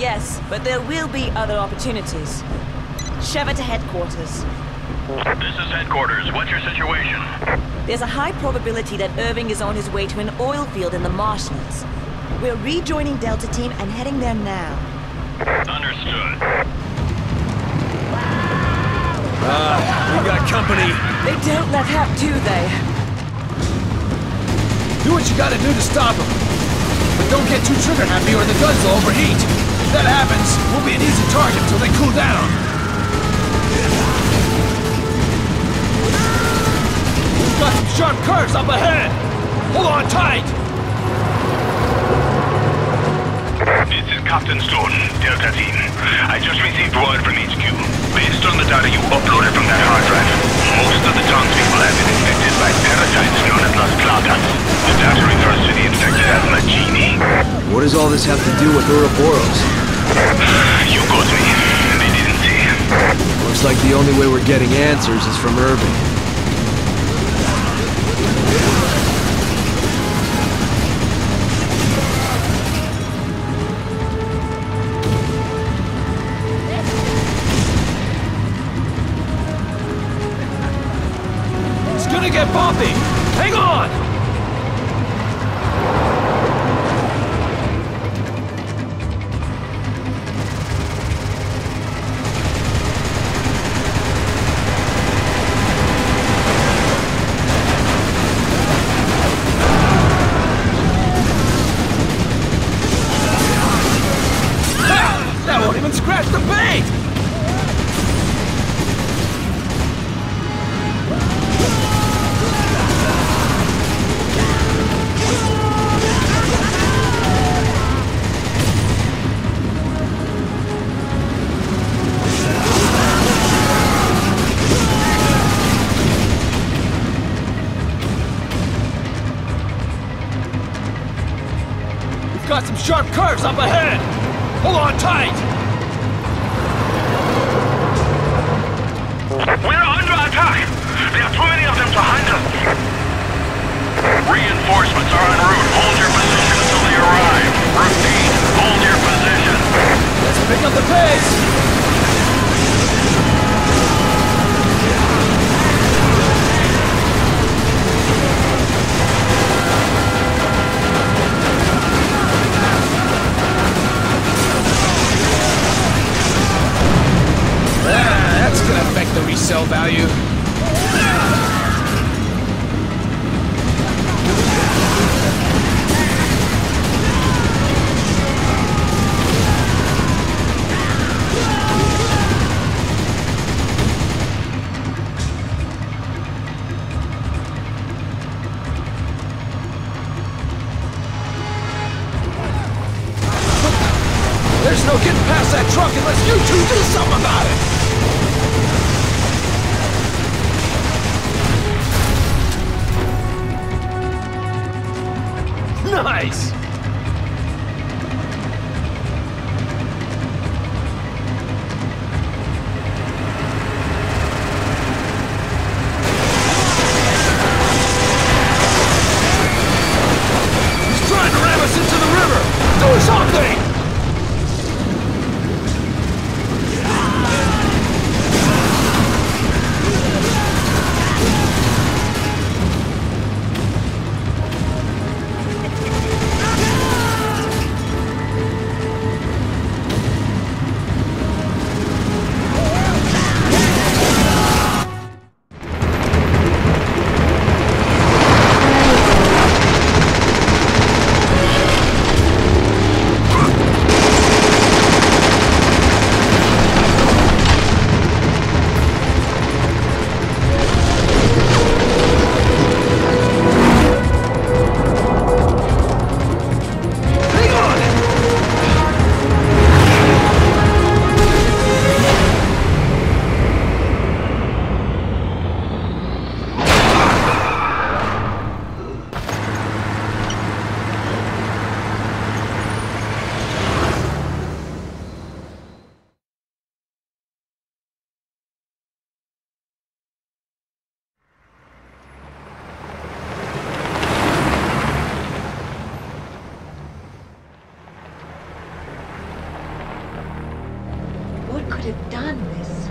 Yes, but there will be other opportunities. Sheva to headquarters. This is headquarters. What's your situation? There's a high probability that Irving is on his way to an oil field in the marshlands. We're rejoining Delta Team and heading there now. Understood. We got company. They don't let up, do they? Do what you gotta do to stop them. But don't get too trigger happy or the guns will overheat. If that happens, we'll be an easy target until they cool down. We've got some sharp curves up ahead. Hold on tight. This is Captain Stone, Delta Team. I just received word from HQ. Based on the data you uploaded from that hard drive, most of the townspeople have been infected by parasites known as Las Plagas. The data refers to the infected as Magini. What does all this have to do with Ouroboros? You got me. They didn't say. Looks like the only way we're getting answers is from Irving. It's gonna get bumpy. Hang on! That won't even scratch the paint! We've got some sharp curves up ahead! Hold on tight! We're under attack! There are too many of them to handle! Reinforcements are en route. Hold your position until they arrive. Repeat, hold your position. Let's pick up the pace! That's gonna affect the resale value. There's no getting past that truck unless you two do something about it! Nice! He's trying to ram us into the river! Do something! could have done this?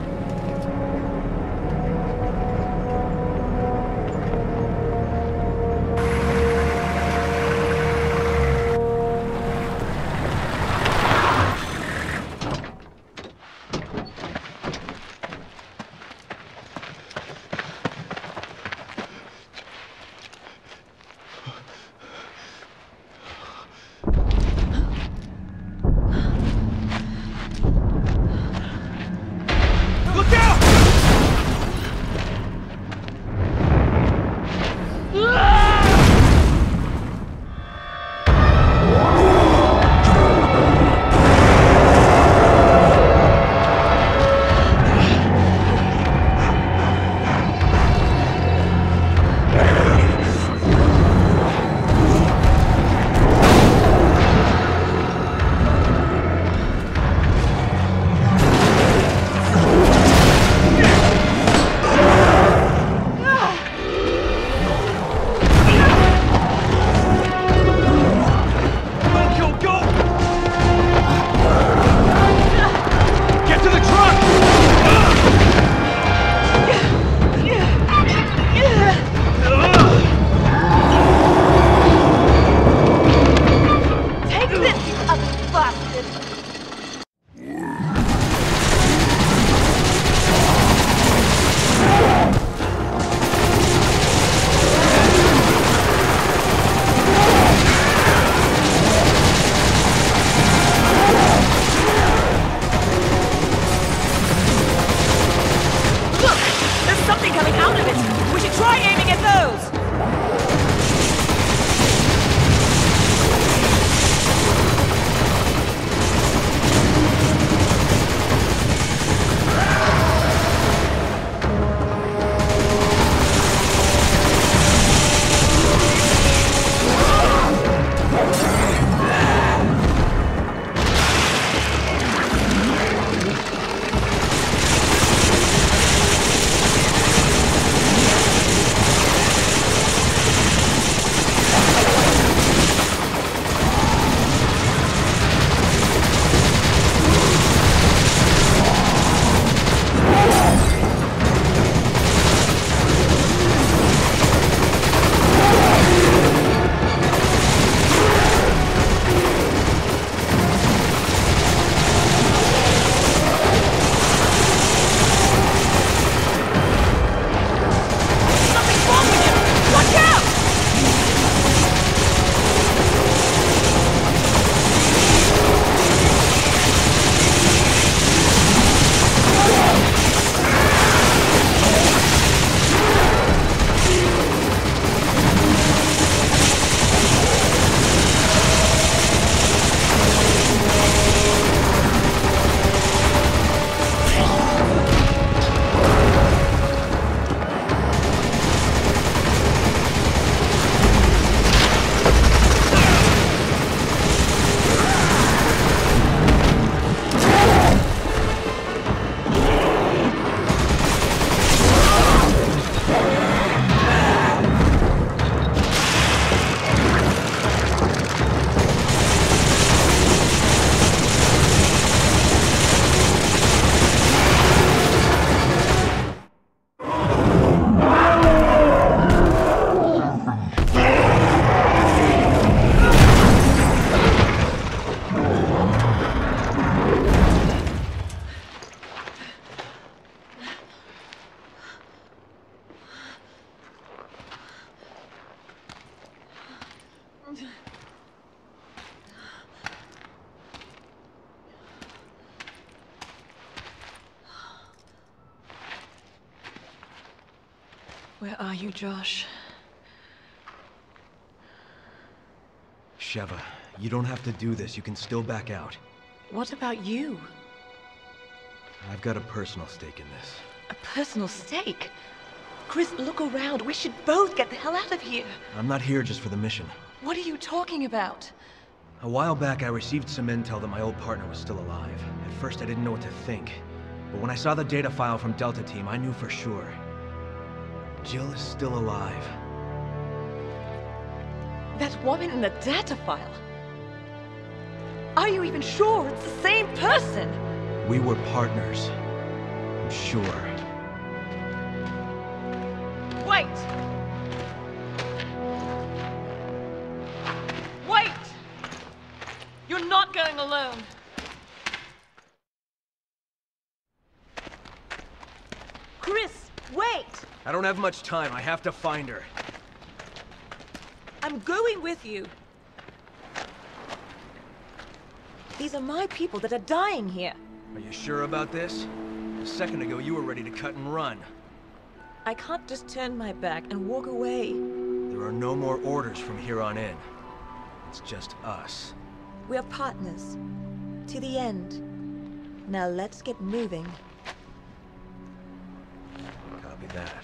Where are you, Josh? Sheva, you don't have to do this. You can still back out. What about you? I've got a personal stake in this. A personal stake? Chris, look around. We should both get the hell out of here. I'm not here just for the mission. What are you talking about? A while back, I received some intel that my old partner was still alive. At first, I didn't know what to think. But when I saw the data file from Delta Team, I knew for sure. Jill is still alive. That woman in the data file? Are you even sure it's the same person? We were partners. I'm sure. Wait! Wait! You're not going alone. Chris, wait! I don't have much time. I have to find her. I'm going with you. These are my people that are dying here. Are you sure about this? A second ago, you were ready to cut and run. I can't just turn my back and walk away. There are no more orders from here on in. It's just us. We are partners. To the end. Now let's get moving. Copy that.